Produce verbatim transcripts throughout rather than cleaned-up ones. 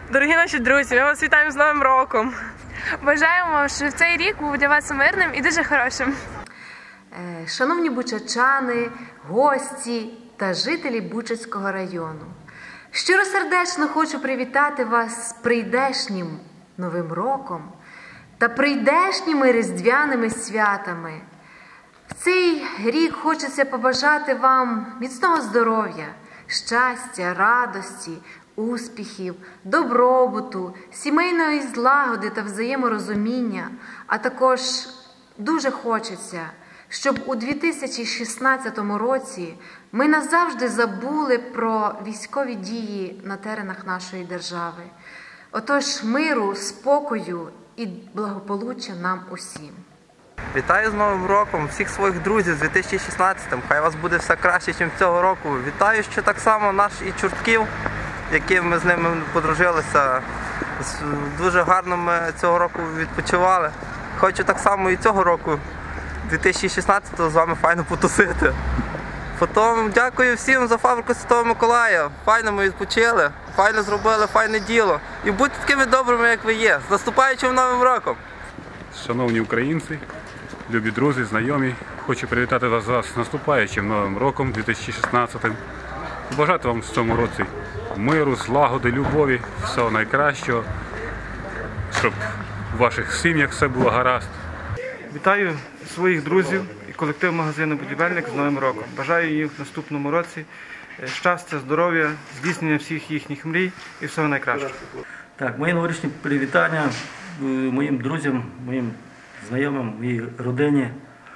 Дорогі наші друзі, ми вас вітаємо з Новим роком. Бажаємо, щоб цей рік був для вас мирним і дуже хорошим. Шановні бучачани, гості та жителі Бучацького району, щиросердечно хочу привітати вас з прийдешнім Новим роком та прийдешніми різдвяними святами. В цей рік хочеться побажати вам міцного здоров'я, щастя, радості, успіхів, добробуту, сімейної злагоди та взаєморозуміння, а також дуже хочеться, щоб у дві тисячі шістнадцятому році ми назавжди забули про військові дії на теренах нашої держави. Отож, миру, спокою і благополуччя нам усім. Вітаю з Новим роком всіх своїх друзів з дві тисячі шістнадцятим. Хай у вас буде все краще, ніж цього року. Вітаю ще так само наш і Чортків, яким ми з ними подружилися. Дуже гарно ми цього року відпочивали. Хочу так само і цього року, дві тисячі шістнадцятого, з вами файно потусити. Потім дякую всім за фабрику Святого Миколая. Файно ми відпочили, файно зробили, файне діло. І будьте такими добрими, як ви є. З наступаючим Новим роком! Шановні українці, любі друзі, знайомі, хочу привітати вас з наступаючим Новим роком дві тисячі шістнадцятим. Побажати вам в цьому році миру, злагоди, любові, всього найкращого, щоб у ваших сім'ях все було гаразд. Вітаю своїх друзів і колектив магазину «Будівельник» з Новим роком. Бажаю їм в наступному році щастя, здоров'я, здійснення всіх їхніх мрій і всього найкращого. Так, мої новорічні привітання моїм друзям, моїм знайомим, моїй родині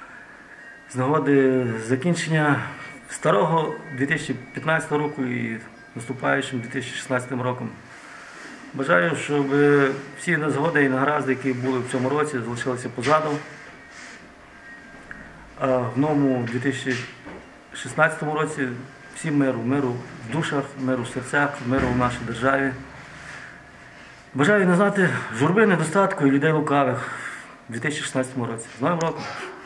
з нагоди закінчення старого дві тисячі п'ятнадцятого року і наступаючим дві тисячі шістнадцятим роком. Бажаю, щоб всі незгоди і негаразди, які були в цьому році, залишилися позаду. А в новому дві тисячі шістнадцятому році всім миру, миру в душах, миру в серцях, миру в нашій державі. Бажаю не знати журби, недостатку і людей лукавих в дві тисячі шістнадцятому році. З Новим роком!